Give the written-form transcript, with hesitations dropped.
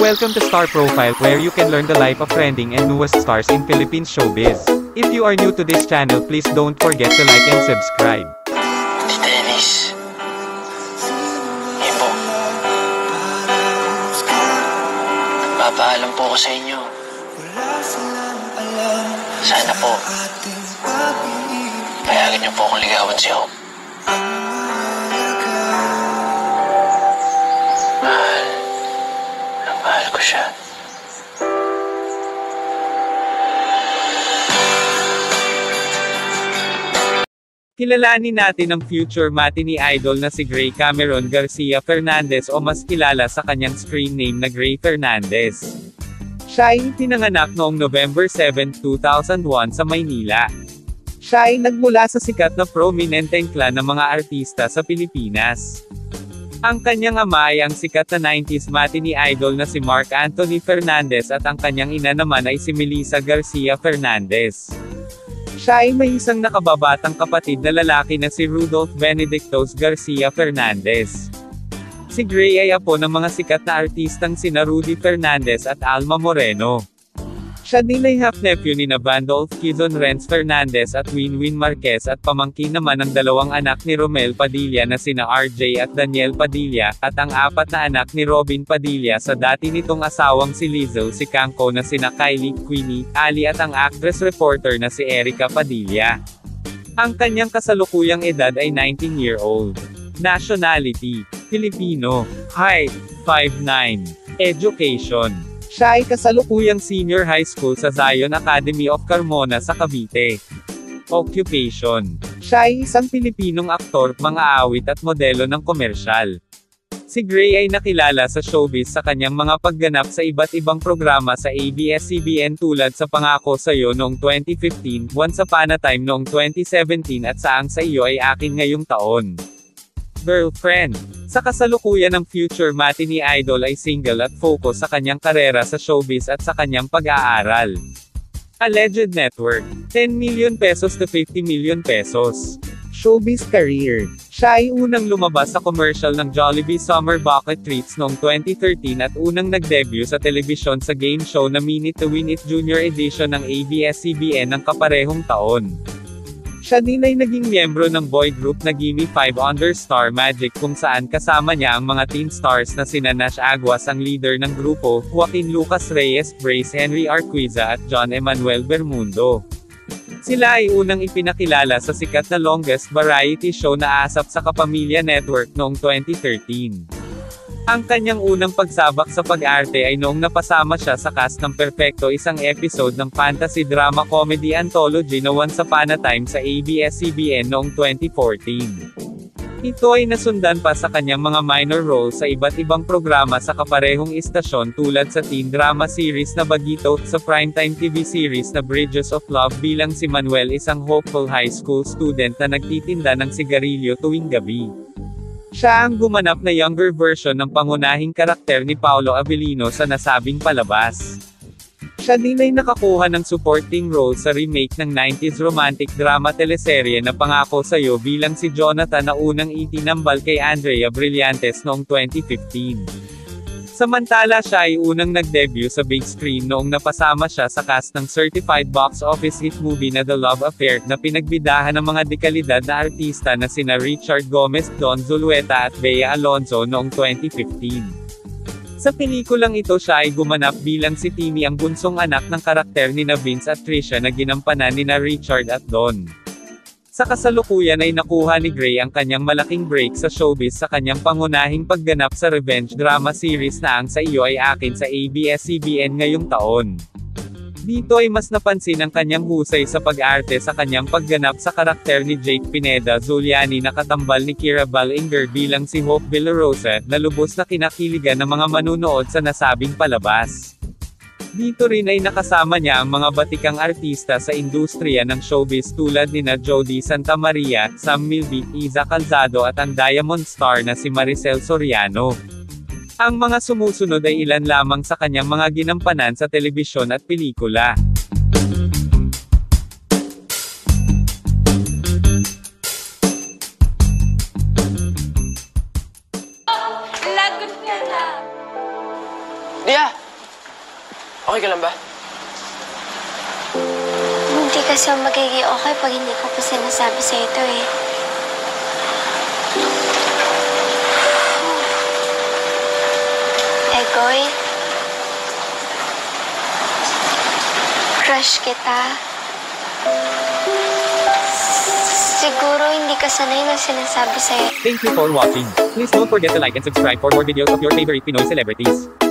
Welcome to Star Profile, where you can learn the life of trending and newest stars in Philippine showbiz. If you are new to this channel, please don't forget to like and subscribe. Dennis. Ibo. Papaalam po ko sa inyo. Sana po payagan niyo po akong ligawan si Hope. Mahal ko siya. Kilalanin natin ang future matinee idol na si Grae Fernandez o mas kilala sa kanyang screen name na Grae Fernandez. Siya ay pinanganak noong November 7, 2001 sa Maynila. Siya ay nagmula sa sikat na prominenteng clan ng mga artista sa Pilipinas. Ang kanyang ama ay ang sikat na 90s matinee idol na si Mark Anthony Fernandez at ang kanyang ina naman ay si Melissa Garcia Fernandez. Siya ay may isang nakababatang kapatid na lalaki na si Rudolph Benedictos Garcia Fernandez. Si Grae ay apo ng mga sikat na artistang sina Rudy Fernandez at Alma Moreno. Siya din ay half-nephew ni Bandolph Quezon Renz Fernandez at Winwin Marquez at pamangkin naman ng dalawang anak ni Romel Padilla na sina RJ at Daniel Padilla, at ang apat na anak ni Robin Padilla sa dati nitong asawang si Lizel si Pangako na sina Kylie, Queenie, Ali at ang actress-reporter na si Erica Padilla. Ang kanyang kasalukuyang edad ay 19-year-old. Nationality: Filipino. Height: 5'9". Education: siya ay kasalukuyang senior high school sa Zion Academy of Carmona sa Cavite. Occupation: siya ay isang Pilipinong aktor, mang-aawit at modelo ng komersyal. Si Grae ay nakilala sa showbiz sa kanyang mga pagganap sa iba't ibang programa sa ABS CBN tulad sa Pangako sa'yo noong 2015, Once Upon a Time noong 2017 at Saang sa iyo ay akin ngayong taon. Girlfriend: sa kasalukuyan ng future matinee idol ay single at focus sa kanyang karera sa showbiz at sa kanyang pag-aaral. Alleged net worth: 10 million pesos to 50 million pesos. Showbiz career: siya ay unang lumabas sa commercial ng Jollibee Summer Bucket Treats noong 2013 at unang nag-debut sa telebisyon sa game show na Minute to Win It Junior Edition ng ABS CBN ng kaparehong taon. Siya din ay naging miyembro ng boy group na Gimme 5 Under Star Magic kung saan kasama niya ang mga teen stars na sina Nash Aguas ang leader ng grupo, Joaquin Lucas Reyes, Bryce Henry Arquiza at John Emmanuel Bermundo. Sila ay unang ipinakilala sa sikat na longest variety show na ASAP sa Kapamilya Network noong 2013. Ang kanyang unang pagsabak sa pag-arte ay noong napasama siya sa cast ng Perfecto, isang episode ng fantasy drama comedy anthology na Once Upon a Time sa ABS-CBN noong 2014. Ito ay nasundan pa sa kanyang mga minor roles sa iba't ibang programa sa kaparehong istasyon tulad sa teen drama series na Bagito, sa primetime TV series na Bridges of Love bilang si Manuel, isang hopeful high school student na nagtitinda ng sigarilyo tuwing gabi. Siya ang gumanap na younger version ng pangunahing karakter ni Paolo Avellino sa nasabing palabas. Siya din ay nakakuha ng supporting role sa remake ng 90s romantic drama teleserye na Pangako sa'yo bilang si Jonathan na unang itinambal kay Andrea Brillantes noong 2015. Samantala siya ay unang nag-debut sa big screen noong napasama siya sa cast ng certified box office hit movie na The Love Affair na pinagbidahan ng mga dekalidad na artista na sina Richard Gomez, Don Zulueta at Bea Alonzo noong 2015. Sa pelikulang ito siya ay gumanap bilang si Timmy, ang bunsong anak ng karakter ni Vince at Trisha na ginampanan ni Richard at Don. Sa kasalukuyan ay nakuha ni Grae ang kanyang malaking break sa showbiz sa kanyang pangunahing pagganap sa revenge drama series na Ang Sa Iyo Ay Akin sa ABS-CBN ngayong taon. Dito ay mas napansin ang kanyang husay sa pag-arte sa kanyang pagganap sa karakter ni Jake Pineda Zuliani na katambal ni Balinger bilang si Hope Villarosa, na lubos na kinakiligan ng mga manunood sa nasabing palabas. Dito rin ay nakasama niya ang mga batikang artista sa industriya ng showbiz tulad nina Jody Santa Maria, Sam Milby, Iza Calzado at ang Diamond Star na si Maricel Soriano. Ang mga sumusunod ay ilan lamang sa kanyang mga ginampanan sa telebisyon at pelikula. Dia! Okay ka lang ba? Hindi kasi ako magiging okay pag hindi ko pa sinasabi sa ito eh. Egoy, crush kita. Siguro hindi ka sanay na sinasabi sa'yo. Thank you for watching. Please don't forget to like and subscribe for more videos of your favorite Pinoy celebrities.